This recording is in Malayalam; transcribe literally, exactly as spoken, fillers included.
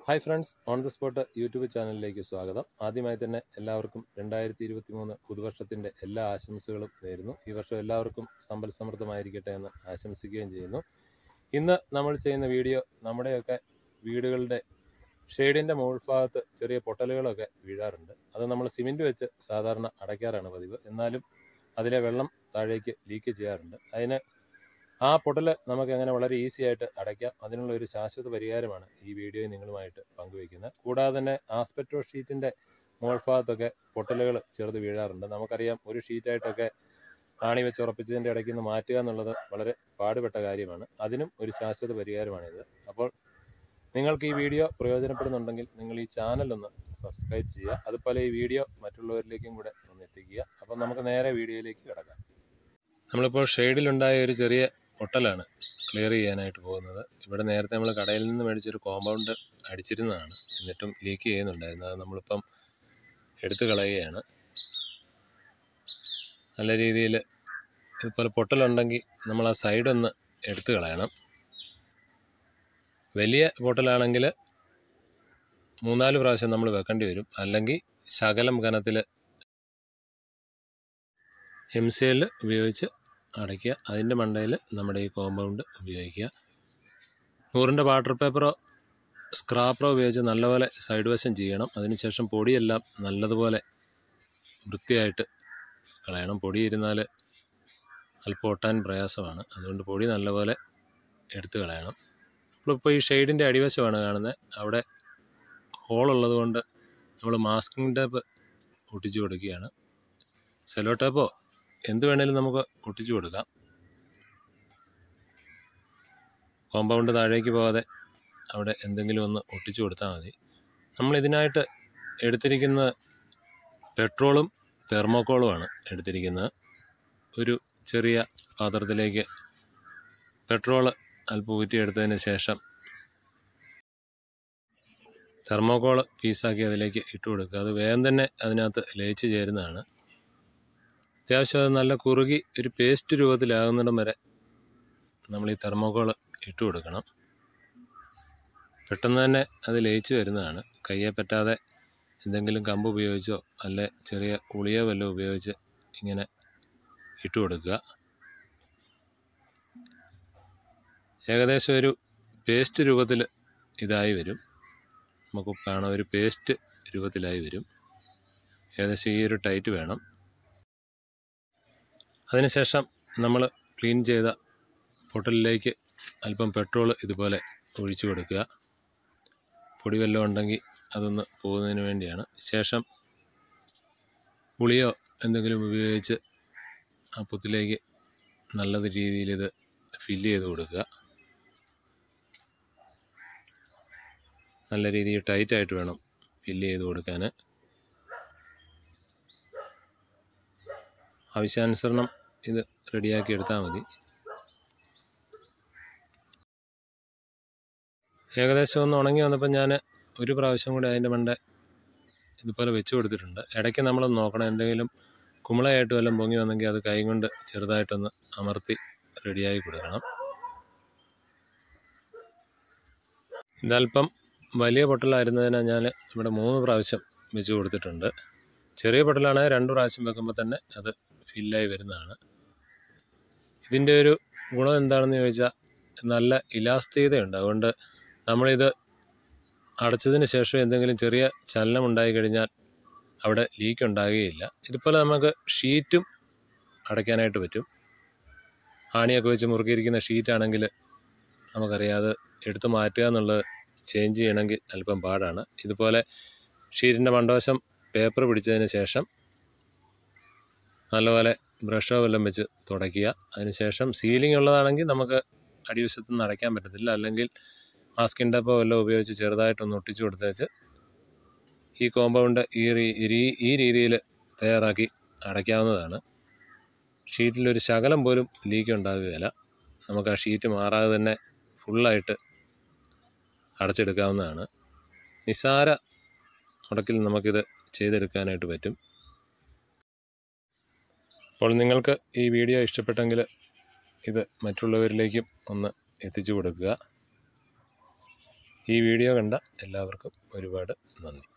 Hi friends, on the spot YouTube ചാനലിലേക്ക് സ്വാഗതം. ആദ്യമായി തന്നെ എല്ലാവർക്കും രണ്ടായിരത്തി ഇരുപത്തി മൂന്ന് പുതുവർഷത്തിൻ്റെ എല്ലാ ആശംസകളും നേരുന്നു. ഈ വർഷം എല്ലാവർക്കും സമ്പൽ സമൃദ്ധമായിരിക്കട്ടെ എന്ന് ആശംസിക്കുകയും ചെയ്യുന്നു. ഇന്ന് നമ്മൾ ചെയ്യുന്ന വീഡിയോ നമ്മുടെയൊക്കെ വീടുകളുടെ ഷെയ്ഡിൻ്റെ മുകൾ ഭാഗത്ത് ചെറിയ പൊട്ടലുകളൊക്കെ വീഴാറുണ്ട്. അത് നമ്മൾ സിമെൻറ്റ് വെച്ച് സാധാരണ അടയ്ക്കാറാണ് പതിവ്. എന്നാലും അതിലെ വെള്ളം താഴേക്ക് ലീക്ക് ചെയ്യാറുണ്ട്. അതിന് ആ പൊട്ടൽ നമുക്ക് എങ്ങനെ വളരെ ഈസി ആയിട്ട് അടയ്ക്കാം, അതിനുള്ള ഒരു ശാശ്വത പരിഹാരമാണ് ഈ വീഡിയോയിൽ നിങ്ങളുമായിട്ട് പങ്കുവയ്ക്കുന്നത്. കൂടാതെ തന്നെ ആസ്പെറ്റോ ഷീറ്റിൻ്റെ മുകൾ ഭാഗത്തൊക്കെ പൊട്ടലുകൾ ചെറുത് വീഴാറുണ്ട്. നമുക്കറിയാം, ഒരു ഷീറ്റായിട്ടൊക്കെ ആണി വെച്ച് ഉറപ്പിച്ചതിൻ്റെ ഇടയ്ക്ക് നിന്ന് മാറ്റുക എന്നുള്ളത് വളരെ പാടുപെട്ട കാര്യമാണ്. അതിനും ഒരു ശാശ്വത പരിഹാരമാണിത്. അപ്പോൾ നിങ്ങൾക്ക് ഈ വീഡിയോ പ്രയോജനപ്പെടുന്നുണ്ടെങ്കിൽ നിങ്ങൾ ഈ ചാനലൊന്ന് സബ്സ്ക്രൈബ് ചെയ്യുക. അതുപോലെ ഈ വീഡിയോ മറ്റുള്ളവരിലേക്കും കൂടെ ഒന്ന് എത്തിക്കുക. അപ്പം നമുക്ക് നേരെ വീഡിയോയിലേക്ക് കിടക്കാം. നമ്മളിപ്പോൾ ഷെയ്ഡിലുണ്ടായ ഒരു ചെറിയ പൊട്ടലാണ് ക്ലിയർ ചെയ്യാനായിട്ട് പോകുന്നത്. ഇവിടെ നേരത്തെ നമ്മൾ കടയിൽ നിന്ന് മേടിച്ചൊരു കോമ്പൗണ്ട് അടിച്ചിരുന്നതാണ്, എന്നിട്ടും ലീക്ക് ചെയ്യുന്നുണ്ടായിരുന്നു. അത് നമ്മളിപ്പം എടുത്തു കളയുകയാണ്. നല്ല രീതിയിൽ ഇതുപോലെ പൊട്ടലുണ്ടെങ്കിൽ നമ്മൾ ആ സൈഡൊന്ന് എടുത്തു കളയണം. വലിയ പൊട്ടലാണെങ്കിൽ മൂന്നാല് പ്രാവശ്യം നമ്മൾ വെക്കേണ്ടി വരും. അല്ലെങ്കിൽ ശകലം കനത്തിൽ എം സി എൽ ഉപയോഗിച്ച് അടയ്ക്കുക. അതിൻ്റെ മണ്ടയിൽ നമ്മുടെ ഈ കോമ്പൗണ്ട് ഉപയോഗിക്കുക. നൂറിൻ്റെ വാട്ടർ പേപ്പറോ സ്ക്രാപ്പറോ ഉപയോഗിച്ച് നല്ലപോലെ സൈഡ് വശം ചെയ്യണം. അതിനുശേഷം പൊടിയെല്ലാം നല്ലതുപോലെ വൃത്തിയായിട്ട് കളയണം. പൊടി ഇരുന്നാൽ അല്പം ഒട്ടാൻ പ്രയാസമാണ്. അതുകൊണ്ട് പൊടി നല്ലപോലെ എടുത്ത് കളയണം. നമ്മളിപ്പോൾ ഈ ഷെയ്ഡിൻ്റെ അടിവശമാണ് കാണുന്നത്. അവിടെ ഹോളുള്ളത് കൊണ്ട് നമ്മൾ മാസ്കിംഗ് ടേപ്പ് ഒട്ടിച്ചു കൊടുക്കുകയാണ്. സെല്ലോ ടേപ്പോ എന്ത് വേണേലും നമുക്ക് ഒട്ടിച്ചു കൊടുക്കാം. കോമ്പൗണ്ട് താഴേക്ക് പോകാതെ അവിടെ എന്തെങ്കിലും ഒന്ന് ഒട്ടിച്ചു കൊടുത്താൽ മതി. നമ്മളിതിനായിട്ട് എടുത്തിരിക്കുന്നത് പെട്രോളും തെർമോക്കോളുമാണ് എടുത്തിരിക്കുന്നത്. ഒരു ചെറിയ പാത്രത്തിലേക്ക് പെട്രോള് അല്പം ഊറ്റിയെടുത്തതിന് ശേഷം തെർമോക്കോള് പീസാക്കി അതിലേക്ക് ഇട്ട് കൊടുക്കുക. അത് വേഗം തന്നെ അതിനകത്ത് ലയിച്ച് ചേരുന്നതാണ്. അത്യാവശ്യം അത് നല്ല കുറുകി ഒരു പേസ്റ്റ് രൂപത്തിലാകുന്നിടം വരെ നമ്മൾ ഈ തെർമോക്കോള് ഇട്ട് കൊടുക്കണം. പെട്ടെന്ന് തന്നെ അത് ലയിച്ച് വരുന്നതാണ്. കയ്യെ പറ്റാതെ എന്തെങ്കിലും കമ്പ് ഉപയോഗിച്ചോ അല്ലെ ചെറിയ ഉളിയോ വല്ലതും ഉപയോഗിച്ച് ഇങ്ങനെ ഇട്ട് കൊടുക്കുക. ഏകദേശം ഒരു പേസ്റ്റ് രൂപത്തിൽ ഇതായി വരും. നമുക്ക് കാണാം, ഒരു പേസ്റ്റ് രൂപത്തിലായി വരും. ഏകദേശം ഈ ഒരു ടൈറ്റ് വേണം. അതിനുശേഷം നമ്മൾ ക്ലീൻ ചെയ്ത പൊട്ടലിലേക്ക് അല്പം പെട്രോൾ ഇതുപോലെ ഒഴിച്ചു കൊടുക്കുക. പൊടി വല്ലതും ഉണ്ടെങ്കിൽ അതൊന്ന് പോകുന്നതിന് വേണ്ടിയാണ്. ശേഷം ഉളിയോ എന്തെങ്കിലും ഉപയോഗിച്ച് ആ പൊത്തിലേക്ക് നല്ല രീതിയിൽ ഇത് ഫില്ല് ചെയ്ത് കൊടുക്കുക. നല്ല രീതിയിൽ ടൈറ്റായിട്ട് വേണം ഫില്ല് ചെയ്ത് കൊടുക്കാൻ. ആവശ്യാനുസരണം ഇത് റെഡിയാക്കി എടുത്താൽ മതി. ഏകദേശം ഒന്ന് ഉണങ്ങി വന്നപ്പോൾ ഞാൻ ഒരു പ്രാവശ്യം കൂടി അതിൻ്റെ മണ്ട ഇതുപോലെ വെച്ച് കൊടുത്തിട്ടുണ്ട്. ഇടയ്ക്ക് നമ്മളൊന്ന് നോക്കണം, എന്തെങ്കിലും കുമിളയായിട്ട് വല്ലതും പൊങ്ങി വന്നെങ്കിൽ അത് കൈ കൊണ്ട് ചെറുതായിട്ടൊന്ന് അമർത്തി റെഡിയാക്കി കൊടുക്കണം. ഇതല്പം വലിയ പൊട്ടലായിരുന്നതിനാൽ ഞാൻ ഇവിടെ മൂന്ന് പ്രാവശ്യം വെച്ച് കൊടുത്തിട്ടുണ്ട്. ചെറിയ പൊട്ടലാണെങ്കിൽ രണ്ട് പ്രാവശ്യം വെക്കുമ്പോൾ തന്നെ അത് ഫില്ലായി വരുന്നതാണ്. ഇതിൻ്റെ ഒരു ഗുണം എന്താണെന്ന് ചോദിച്ചാൽ നല്ല ഇലാസ്തികതയുണ്ട്. അതുകൊണ്ട് നമ്മളിത് അടച്ചതിന് ശേഷം എന്തെങ്കിലും ചെറിയ ചലനം ഉണ്ടായിക്കഴിഞ്ഞാൽ അവിടെ ലീക്ക് ഉണ്ടാകുകയില്ല. ഇതുപോലെ നമുക്ക് ഷീറ്റും അടയ്ക്കാനായിട്ട് പറ്റും. ആണിയൊക്കെ വെച്ച് മുറുക്കിയിരിക്കുന്ന ഷീറ്റാണെങ്കിൽ നമുക്കറിയാതെ എടുത്ത് മാറ്റുക എന്നുള്ളത് ചേഞ്ച് ചെയ്യണമെങ്കിൽ അല്പം പാടാണ്. ഇതുപോലെ ഷീറ്റിൻ്റെ മണ്ടവശം പേപ്പർ പിടിച്ചതിന് ശേഷം നല്ലപോലെ ബ്രഷോ വല്ലതും വെച്ച് തുടയ്ക്കുക. അതിനുശേഷം സീലിംഗ് ഉള്ളതാണെങ്കിൽ നമുക്ക് അടിവശത്ത് നിന്ന് അടയ്ക്കാൻ പറ്റത്തില്ല. അല്ലെങ്കിൽ മാസ്കിംഗ് ടേപ്പോ വല്ലതും ഉപയോഗിച്ച് ചെറുതായിട്ടൊന്ന് ഒട്ടിച്ചു കൊടുത്തേച്ച് ഈ കോമ്പൗണ്ട് ഈ ഈ രീതിയിൽ തയ്യാറാക്കി അടയ്ക്കാവുന്നതാണ്. ഷീറ്റിലൊരു ശകലം പോലും ലീക്ക് ഉണ്ടാകുകയില്ല. നമുക്ക് ആ ഷീറ്റ് മാറാതെ തന്നെ ഫുള്ളായിട്ട് അടച്ചെടുക്കാവുന്നതാണ്. നിസ്സാര മുടക്കിൽ നമുക്കിത് ചെയ്തെടുക്കാനായിട്ട് പറ്റും. അപ്പോൾ നിങ്ങൾക്ക് ഈ വീഡിയോ ഇഷ്ടപ്പെട്ടെങ്കിൽ ഇത് മറ്റുള്ളവരിലേക്കും ഒന്ന് എത്തിച്ചു കൊടുക്കുക. ഈ വീഡിയോ കണ്ട എല്ലാവർക്കും ഒരുപാട് നന്ദി.